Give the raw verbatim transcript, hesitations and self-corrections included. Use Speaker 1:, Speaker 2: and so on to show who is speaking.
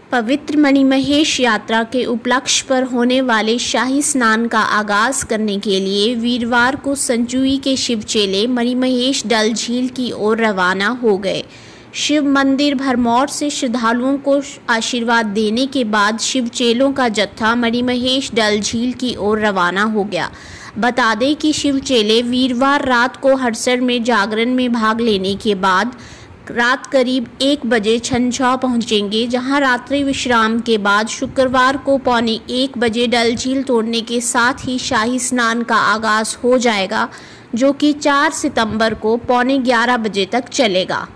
Speaker 1: पवित्र मणिमहेश यात्रा के उपलक्ष्य पर होने वाले शाही स्नान का आगाज करने के लिए वीरवार को संचुई के शिव चेले मणिमहेश डल झील की ओर रवाना हो गए। शिव मंदिर भरमौर से श्रद्धालुओं को आशीर्वाद देने के बाद शिव चेलों का जत्था मणिमहेश डल झील की ओर रवाना हो गया। बता दें कि शिव चेले वीरवार रात को हड़सर में जागरण में भाग लेने के बाद रात करीब एक बजे छनछाव पहुंचेंगे, जहां रात्रि विश्राम के बाद शुक्रवार को पौने एक बजे डल झील तोड़ने के साथ ही शाही स्नान का आगाज हो जाएगा, जो कि चार सितंबर को पौने ग्यारह बजे तक चलेगा।